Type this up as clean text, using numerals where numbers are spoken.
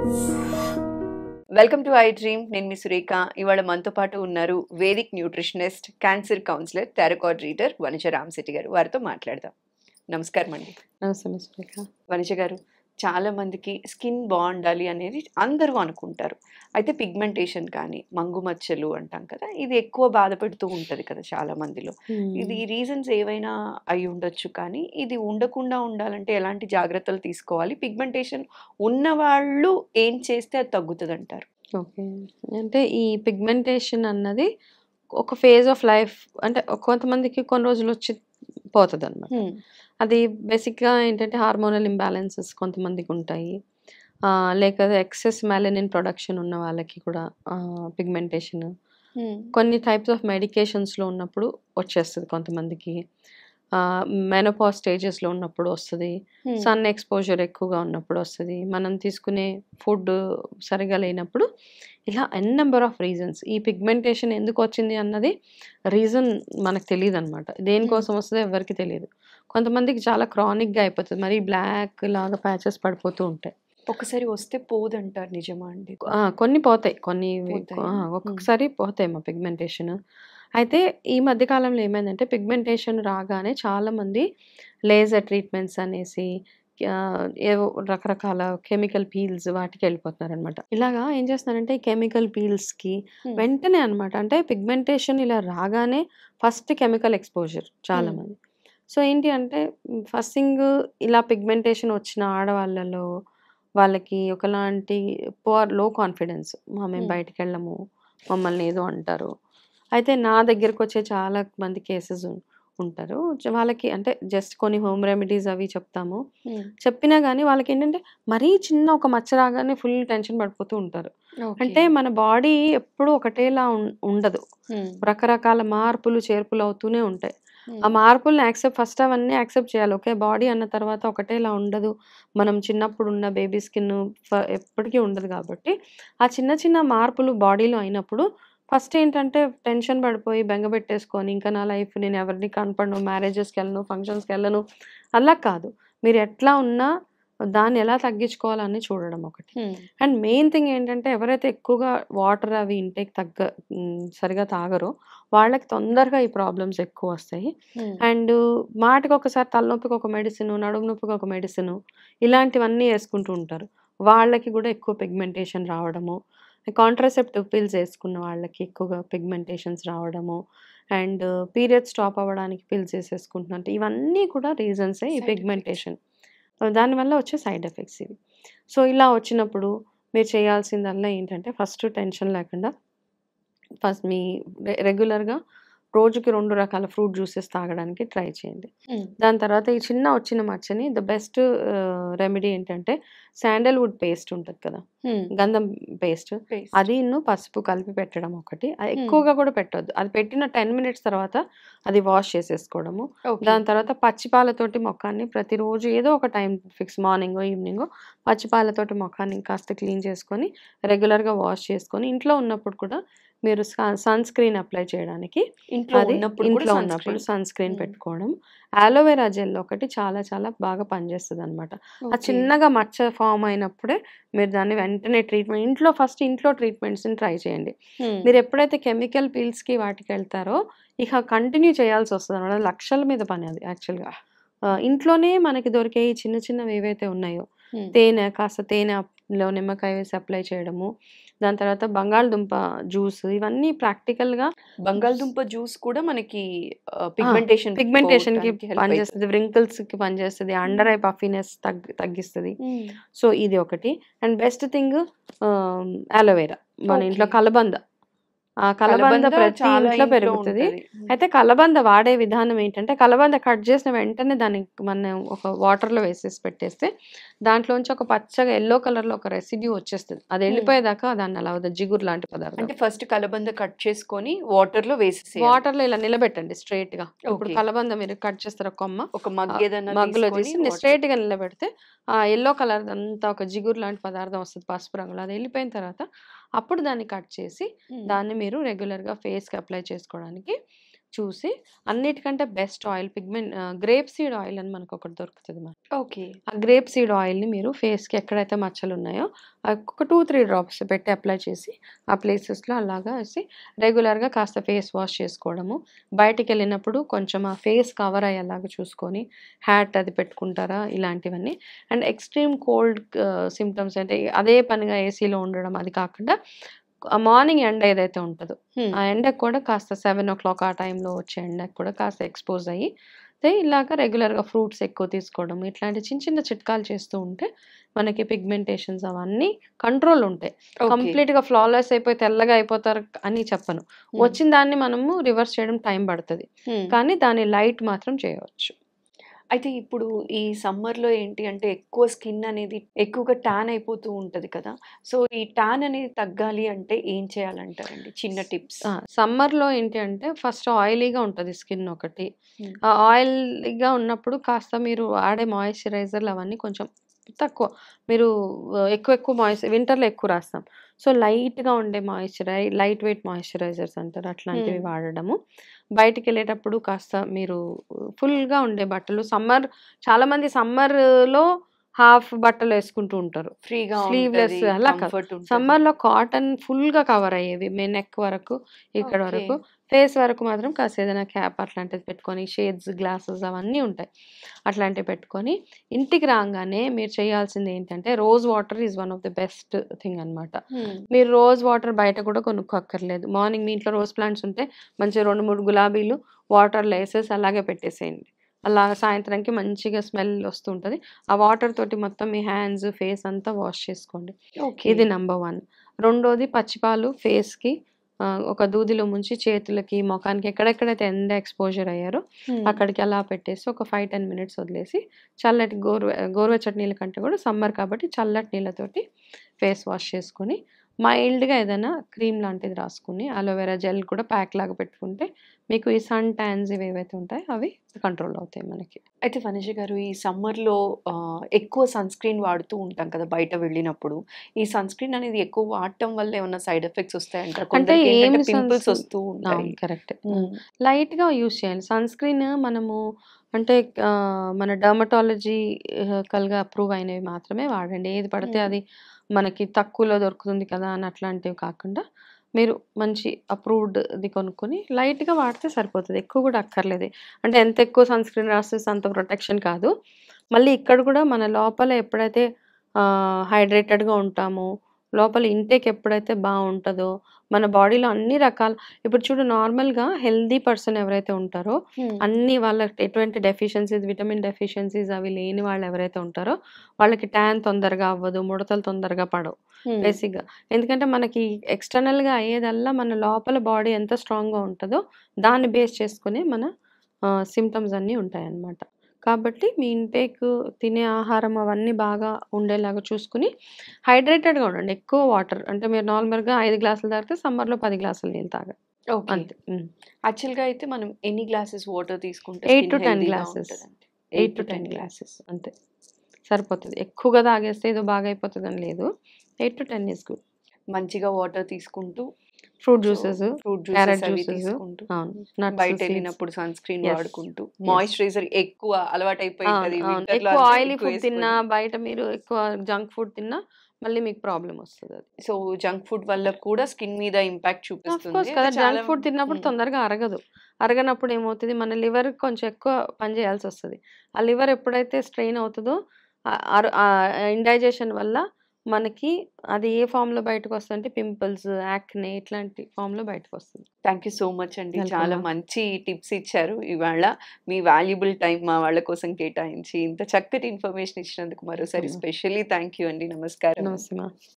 Welcome to I dream. నేను మీ సురేఖ. ఇవాళ మనతో పాటు ఉన్నారు vedic nutritionist, cancer counsellor, tarot card reader Vanija Ramasetty garu. వారితో మాట్లాడదాం. నమస్కారం అండి. నమస్తే మిస్ సురేఖ. వనిజ గారు, చాలా మందికి స్కిన్ బాగుండాలి అనేది అందరూ అనుకుంటారు. అయితే పిగ్మెంటేషన్ కానీ మంగు మచ్చలు అంటాం కదా, ఇది ఎక్కువ బాధపెడుతూ ఉంటుంది కదా చాలా మందిలో. ఇది రీజన్స్ ఏవైనా అయి ఉండొచ్చు, కానీ ఇది ఉండకుండా ఉండాలంటే ఎలాంటి జాగ్రత్తలు తీసుకోవాలి? పిగ్మెంటేషన్ ఉన్నవాళ్ళు ఏం చేస్తే అది తగ్గుతుంది అంటారు? ఓకే. అంటే ఈ పిగ్మెంటేషన్ అన్నది ఒక ఫేజ్ ఆఫ్ లైఫ్, అంటే కొంతమందికి కొన్ని రోజులు వచ్చి పోతదనమాట. అది బేసిక్‌గా ఏంటంటే హార్మోనల్ ఇంబాలెన్సెస్ కొంతమందికి ఉంటాయి. లేకపోతే ఎక్సెస్ మెలనిన్ ప్రొడక్షన్ ఉన్న వాళ్ళకి కూడా పిగ్మెంటేషన్ కొన్ని టైప్స్ ఆఫ్ మెడికేషన్స్‌లో ఉన్నప్పుడు వచ్చేస్తది కొంతమందికి. మెనోపాజ్ స్టేజెస్‌లో ఉన్నప్పుడు వస్తది. సన్ ఎక్స్‌పోజర్ ఎక్కువగా ఉన్నప్పుడు వస్తది. మనం తీసుకునే ఫుడ్ సరిగ్గా లేనప్పుడు, ఇలా ఎన్ నంబర్ ఆఫ్ రీజన్స్. ఈ పిగ్మెంటేషన్ ఎందుకొచ్చింది అన్నది రీజన్ మనకు తెలీదనమాట. దేనికోసం వస్తదో ఎవ్వరికీ తెలీదు. కొంతమందికి చాలా క్రానిక్‌గా అయిపోతది. మరి బ్లాక్ లాగా ప్యాచెస్ పడిపోతూ ఉంటాయి. ఒకసారి వస్తే పోదంటారు, నిజమా అండి? కొన్ని పోతాయి. కొన్ని పోతాయా? ఒక్కొక్కసారి పోతాయమ్మా పిగ్మెంటేషన్. అయితే ఈ మధ్య కాలంలో ఏమైందంటే పిగ్మెంటేషన్ రాగానే చాలామంది లేజర్ ట్రీట్మెంట్స్ అనేసి ఏవో రకరకాల కెమికల్ పీల్స్ వాటికి వెళ్ళిపోతున్నారనమాట. ఇలాగా ఏం చేస్తున్నారంటే ఈ కెమికల్ పీల్స్‌కి వెంటనే అనమాట, అంటే పిగ్మెంటేషన్ ఇలా రాగానే ఫస్ట్ కెమికల్ ఎక్స్‌పోజర్ చాలామంది. సో ఏంటి అంటే ఫస్ట్ థింగ్, ఇలా పిగ్మెంటేషన్ వచ్చిన ఆడవాళ్ళలో వాళ్ళకి ఒకలాంటి లో కాన్ఫిడెన్స్. మేము బయటికెళ్ళము, మమ్మల్ని ఏదో అంటారు. అయితే నా దగ్గరకొచ్చే చాలా మంది కేసెస్ ఉంటారు. వాళ్ళకి అంటే జస్ట్ కొన్ని హోమ్ రెమెడీస్ అవి చెప్తాము. చెప్పినా గానీ వాళ్ళకేంటంటే మరీ చిన్న ఒక మచ్చ రాగానే ఫుల్ టెన్షన్ పడిపోతూ ఉంటారు. అంటే మన బాడీ ఎప్పుడూ ఒకటేలా ఉండదు. రకరకాల మార్పులు, చేర్పులు అవుతూనే ఉంటాయి. ఆ మార్పుల్ని ఫస్ట్ అవన్నీ యాక్సెప్ట్ చేయాలి. ఓకే, బాడీ అన్న తర్వాత ఒకటేలా ఉండదు. మనం చిన్నప్పుడు ఉన్న బేబీ స్కిన్ ఎప్పటికీ ఉండదు కాబట్టి, ఆ చిన్న చిన్న మార్పులు బాడీలో అయినప్పుడు ఫస్ట్ ఏంటంటే టెన్షన్ పడిపోయి బెంగ పెట్టేసుకొని, ఇంకా నా లైఫ్ నేను ఎవరిని కనపడను, మ్యారేజెస్‌కెళ్ళను, ఫంక్షన్స్‌కెళ్ళను, అలా కాదు. మీరు ఎట్లా ఉన్నా దాన్ని ఎలా తగ్గించుకోవాలని చూడడం ఒకటి. అండ్ మెయిన్ థింగ్ ఏంటంటే ఎవరైతే ఎక్కువగా వాటర్ అవి ఇంటేక్ సరిగా తాగరో వాళ్ళకి తొందరగా ఈ ప్రాబ్లమ్స్ ఎక్కువొస్తాయి. అండ్ మాటకొకసారి తలనొప్పికి ఒక మెడిసిను, నడుము నొప్పికి ఒక మెడిసిను, ఇలాంటివన్నీ యేసుకుంటూ ఉంటారు. వాళ్ళకి గూడా ఎక్కువ పిగ్మెంటేషన్ రావడము, కాంట్రాసెప్టివ్ పిల్స్ యేసుకున్న వాళ్ళకి ఎక్కువగా పిగ్మెంటేషన్స్ రావడము, అండ్ పీరియడ్స్ స్టాప్ అవ్వడానికి పిల్స్ యేసేసుకుంటున్నారు. ఇవన్నీ కూడా రీజన్సే ఈ పిగ్మెంటేషన్. దానివల్ల వచ్చే సైడ్ ఎఫెక్ట్స్ ఇవి. సో ఇలా వచ్చినప్పుడు మీరు చేయాల్సిందల్లా ఏంటంటే ఫస్ట్ టెన్షన్ లేకుండా ఫస్ట్ మీ రెగ్యులర్‌గా రోజుకి 2 రకాల ఫ్రూట్ జ్యూసెస్ తాగడానికి ట్రై చేయండి. దాని తర్వాత ఈ చిన్న వచ్చిన మచ్చని ద బెస్ట్ రెమెడీ ఏంటంటే శాండల్‌వుడ్ పేస్ట్ ఉంటది కదా, గంధం పేస్ట్, అదిను పసుపు కలిపి పెట్టడం ఒకటి. అది ఎక్కువగా కూడా పెట్టొద్దు. అది పెట్టిన 10 మినిట్స్ తర్వాత అది వాష్ చేసేసుకోవడము. దాని తర్వాత పచ్చి పాలతోటి మొఖాన్ని ప్రతిరోజు ఏదో ఒక టైం ఫిక్స్, మార్నింగో, ఈవినింగో పచ్చి పాలతోటి మొఖాన్ని కాస్త క్లీన్ చేసుకొని రెగ్యులర్‌గా వాష్ చేసుకొని, ఇంట్లో ఉన్నప్పుడు కూడా మీరు సన్ స్క్రీన్ అప్లై చేయడానికి ఇంట్లో ఉన్నప్పుడు సన్ స్క్రీన్ పెట్టుకోవడం. అలోవెరా జెల్ ఒకటి చాలా చాలా బాగా పనిచేస్తదనమాట. ఆ చిన్నగా మచ్చ ఫార్మ్ అయినప్పుడే మీరు దాన్ని వెంటనే ఫస్ట్ ఇంట్లో ట్రీట్మెంట్స్‌ని ట్రై చేయండి. మీరు ఎప్పుడైతే కెమికల్ పీల్స్‌కి వాటికెళ్తారో ఇక కంటిన్యూ చేయాల్సొస్తదనమాట. లక్షల మీద పని అది యాక్చువల్‌గా. ఇంట్లోనే మనకి దొరికే ఈ చిన్న చిన్నవి ఏవైతే ఉన్నాయో, కాస్త తేనెలో నిమ్మకాయ వేసి అప్లై చేయడము. దాని తర్వాత బంగాళదుంప జ్యూస్, ఇవన్నీ ప్రాక్టికల్‌గా. బంగాళదుంప జ్యూస్ కూడా మనకి పిగ్మెంటేషన్‌కి పనిచేస్తది. వ్రింకిల్స్‌కి పనిచేస్తది. అండర్ ఐ పఫీనెస్ తగ్గిస్తది. సో ఇది ఒకటి. And best thing aloe vera. మన ఇంట్లో కలబంద. కలబంద ప్రతి ఇంట్లో పెరుగుతది. అయితే కలబంద వాడే విధానం ఏంటంటే, కలబంద కట్ చేసిన వెంటనే దాన్ని మనం ఒక వాటర్‌లో వేసేసి పెట్టేస్తే దాంట్లోంచి ఒక పచ్చగా యెల్లో కలర్‌లో ఒక రెసిడ్యూ వచ్చేస్తది. అది వెళ్ళిపోయేదాకా దాన్ని అలా జిగురు లాంటి పదార్థం. అంటే ఫస్ట్ కలబంద కట్ చేసుకొని వాటర్‌లో వేసేసేయాలి. వాటర్‌లో ఇలా నిలబెట్టండి స్ట్రెయిట్‌గా. ఇప్పుడు కలబంద మీరు కట్ చేస్తారు కొమ్మ, ఒక మగ్గులో తీసి స్ట్రెయిట్‌గా నిలబెడితే ఆ యెల్లో కలర్ అంతా ఒక జిగురు లాంటి పదార్థం వస్తది పసుపు రంగులో. అది వెళ్ళిపోయిన తర్వాత అప్పుడు దాన్ని కట్ చేసి దాన్ని మీరు రెగ్యులర్‌గా ఫేస్‌కి అప్లై చేసుకోవడానికి చూసి అన్నిటికంటే best oil grape seed oil అని మనకు ఒకటి దొరుకుతుంది మరి. ఓకే. ఆ గ్రేప్ సీడ్ ఆయిల్‌ని మీరు ఫేస్‌కి ఎక్కడైతే మచ్చలున్నాయో ఒక 2, 3 డ్రాప్స్ పెట్టి అప్లై చేసి, ఆ ప్లేసెస్‌లో అలాగా వేసి రెగ్యులర్‌గా కాస్త ఫేస్ వాష్ చేసుకోవడము. బయటికెళ్ళినప్పుడు కొంచెం ఆ ఫేస్ కవర్ అయ్యేలాగా చూసుకొని, హ్యాట్ అది పెట్టుకుంటారా ఇలాంటివన్నీ. అండ్ ఎక్స్‌ట్రీమ్ కోల్డ్ సింప్టమ్స్ అంటే అదే పనిగా ఏసీలో ఉండడం అది కాకుండా మార్నింగ్ ఎండ ఏదైతే ఉంటదో, ఆ ఎండకు కూడా కాస్త 7:00 ఆ టైంలో వచ్చే ఎండకు కూడా కాస్త ఎక్స్‌పోజ్ అయ్యి, ఇలాగ రెగ్యులర్‌గా ఫ్రూట్స్ ఎక్కువ తీసుకోవడం, ఇట్లాంటి చిన్న చిన్న చిట్కాలు చేస్తూ ఉంటే మనకి పిగ్మెంటేషన్స్ అవన్నీ కంట్రోల్ ఉంటాయి. ఓకే. కంప్లీట్‌గా ఫ్లాలెస్ అయిపోయి తెల్లగా అయిపోతారు అని చెప్పను. హ్మ్. వచ్చిన దాన్ని మనము రివర్స్ చేయడం టైం పడతది. హ్మ్. కానీ దాన్ని లైట్ మాత్రం చేయవచ్చు. అయితే ఇప్పుడు ఈ సమ్మర్‌లో ఏంటి అంటే ఎక్కువ స్కిన్ అనేది ఎక్కువగా టాన్ అయిపోతూ ఉంటది కదా! సో, ఈ టాన్ అనేది తగ్గాలి అంటే ఏం చేయాలంటారండి? చిన్న టిప్స్. సమ్మర్‌లో ఏంటి అంటే ఫస్ట్ ఆయిలీగా ఉంటది స్కిన్ ఒకటి. హ్మ్. ఆ ఆయిలీగా ఉన్నప్పుడు కాస్త మీరు వాడే మాయిశ్చరైజర్‌లు అవన్నీ కొంచెం తక్కువ. మీరు ఎక్కువ ఎక్కువ వింటర్‌లో ఎక్కువ రాస్తాం. సో, లైట్‌గా ఉండే లైట్ వెయిట్ మాయిశ్చరైజర్స్ అంటారు. అట్లాంటివి హ్మ్. వాడడము. బయటికెళ్ళేటప్పుడు కాస్త మీరు ఫుల్‌గా ఉండే బట్టలు చాలామంది సమ్మర్‌లో హాఫ్ బట్టలేసుకుంటూ ఉంటారు. ఫ్రీగా స్లీవ్‌లెస్ ఉంటది. అలా కాదు. కంఫర్ట్ ఉంటది. సమ్మర్‌లో కాటన్ ఫుల్‌గా కవర్ అయ్యేవి. నెక్ వరకు, ఇక్కడ ఓకే. వరకు. ఫేస్ వరకు మాత్రం కాస్త ఏదైనా క్యాప్ అట్లాంటిది పెట్టుకొని, షేడ్స్, గ్లాసెస్ అవన్నీ ఉంటాయి. అట్లాంటివి పెట్టుకొని, ఇంటికి రాంగానే మీరు చేయాల్సింది ఏంటంటే, rose water is one of the best thing అనమాట. హ్మ్. మీరు రోజ్ వాటర్ బయట కూడా కొనుక్కోక్కర్లేదు. మార్నింగ్ మీ ఇంట్లో రోజ్ ప్లాంట్స్ ఉంటే, మంచిగా 2, 3 గులాబీలు వాటర్‌లో ఏసేసి అలాగే పెట్టేసేయండి. అలా సాయంత్రంకి మంచిగా స్మెల్ వస్తూ ఉంటది. ఆ వాటర్ తోటి మొత్తం మీ హ్యాండ్స్, ఫేస్ అంతా వాష్ చేసుకోండి. ఓకే. ఇది నంబర్ 1. రెండోది పచ్చిపాలు ఫేస్‌కి ఒక దూదిలో ముంచి చేతులకి, మొఖానికి ఎక్కడెక్కడైతే ఎండ ఎక్స్‌పోజర్ అయ్యారో హ్మ్. అక్కడికి అలా పెట్టేసి ఒక 5, 10 మినిట్స్ వదిలేసి చల్లటి గోరువెచ్చటి నీళ్ళ కంటే కూడా సమ్మర్ కాబట్టి చల్లటి నీళ్ళతోటి ఫేస్ వాష్ చేసుకొని, మైల్డ్‌గా ఏదైనా క్రీమ్ లాంటిది రాసుకొని, అలోవెరా జెల్ కూడా ప్యాక్ లాగా పెట్టుకుంటే మీకు ఈ సన్ టాన్స్ ఇవేవైతే ఉంటాయో అవి కంట్రోల్ అవుతాయి మనకి. అయితే వనిజ గారు ఈ సమ్మర్‌లో ఎక్కువ సన్ స్క్రీన్ వాడుతూ ఉంటాం కదా! బయట వెళ్ళినప్పుడు. ఈ సన్ స్క్రీన్ అనేది ఎక్కువ వాడటం వల్ల ఏమన్నా సైడ్ ఎఫెక్ట్స్ వస్తాయంటారా? అంటే కొందరికేంటంటే ఏమి పింపుల్స్ వస్తూ ఉంటాయి. అవును. కరెక్టే. హ్మ్. లైట్‌గా యూజ్ చేయాలి. సన్ స్క్రీన్ మనము అంటే మన డెర్మటాలజికల్‌గా అప్రూవ్ అయినవి మాత్రమే వాడండి. ఏది పడితే హ్మ్. అది మనకి తక్కువలో దొరుకుతుంది కదా! అని అట్లాంటివి కాకుండా, మీరు మంచి అప్రూవ్డ్‌ది కొనుక్కొని లైట్‌గా వాడితే సరిపోతది. ఎక్కువ కూడా అక్కర్లేదు. అంటే ఎంత ఎక్కువ సన్ స్క్రీన్ రాస్తే అంత ప్రొటెక్షన్ కాదు. మళ్ళీ ఇక్కడ కూడా మన లోపల ఎప్పుడైతే హైడ్రేటెడ్‌గా ఉంటామో, లోపల ఇంటేక్ ఎప్పుడైతే బావుంటదో, మన బాడీలో అన్ని రకాల ఇప్పుడు చూడు నార్మల్‌గా హెల్తీ పర్సన్ ఎవరైతే ఉంటారో, హ్మ్. అన్ని వాళ్ళకి ఎటువంటి డెఫిషియన్సీస్, విటమిన్ డెఫిషియన్సీస్ అవి లేని వాళ్ళు ఎవరైతే ఉంటారో, వాళ్ళకి ట్యాన్ తొందరగా అవ్వదు, ముడతలు తొందరగా పడవు హ్మ్. బేసిక్‌గా. ఎందుకంటే మనకి ఎక్స్‌టర్నల్‌గా అయ్యేదల్లా మన లోపల బాడీ ఎంత స్ట్రాంగ్‌గా ఉంటదో, దాన్ని బేస్ చేసుకునే మన సింప్టమ్స్ అన్నీ ఉంటాయన్నమాట. కాబట్టి మీ తినే ఆహారం అవన్నీ బాగా ఉండేలాగా చూసుకొని, హైడ్రేటెడ్‌గా ఉండండి. ఎక్కువ వాటర్ అంటే మీరు నార్మల్‌గా 5 గ్లాసులు తాగితే సమ్మర్‌లో 10 గ్లాసుల నీళ్ళు తాగాలి. ఓకే. అంతే. యాక్చువల్‌గా అయితే మనం ఎన్ని గ్లాసెస్ వాటర్ తీసుకుంటే 8-10 స్కిన్ హెల్తీగా గ్లాసెస్. ఉంటదండి? 8-10 గ్లాసెస్ అంతే. సరిపోతది. ఎక్కువగా తాగేస్తే ఏదో బాగా అయిపోతదని లేదు. 8-10 ఈస్ గుడ్. మంచిగా వాటర్ తీసుకుంటూ fruit so, juices, fruit juices carrot అవి జ్యూసెస్ తీసుకుంటూ, అవును. Nuts, seeds. బయటెళ్ళినప్పుడు సన్ స్క్రీన్ యెస్. వాడుకుంటూ, యెస్. మాయిశ్చరైజర్ ఎక్కువ అలవాటైపోయి అవును. ఉంటది. అవును. వింటర్‌లో ఎక్కువ అంతా ఆయిలీ ఫుడ్ తిన్నా, ఎక్కువేసుకొని. బయట మీరు ఎక్కువ జంక్ ఫుడ్ తిన్నా, మళ్ళీ మీకు ప్రాబ్లమ్ వస్తదది. సో, జంక్ ఫుడ్ వల్ల కూడా స్కిన్ మీద ఇంపాక్ట్ చూపిస్తుంది. ఆఫ్‌కోర్స్ అయితే కదా! చాలా జంక్ ఫుడ్ తిన్నప్పుడు హ్మ్. తొందరగా అరగదు. అరగనప్పుడు ఏమవుతది, మన లివర్ కొంచెం ఎక్కువ పని చేయాల్సొస్తది. ఆ లివర్ ఎప్పుడైతే స్ట్రెయిన్ అవుతదో ఇండైజెషన్ వల్ల మనకి అది ఏ ఫార్మ్‌లో బయటకొస్తదంటే పింపుల్స్, యాక్నే ఇట్లాంటి ఫార్మ్‌లో బయటకొస్తది. థాంక్ యూ సో మచ్ అండి. వెల్కమ్ చాలా మా. మంచి టిప్స్ ఇచ్చారు ఇవాళ. మీ వాల్యుబుల్ టైమ్ మా వాళ్ళ కోసం కేటాయించి, ఇంత చక్కటి ఇన్ఫర్మేషన్ ఇచ్చినందుకు మరోసారి వెల్కమ్ మా. స్పెషల్లీ థాంక్ యూ అండి. నమస్కారం. నమస్తే మా.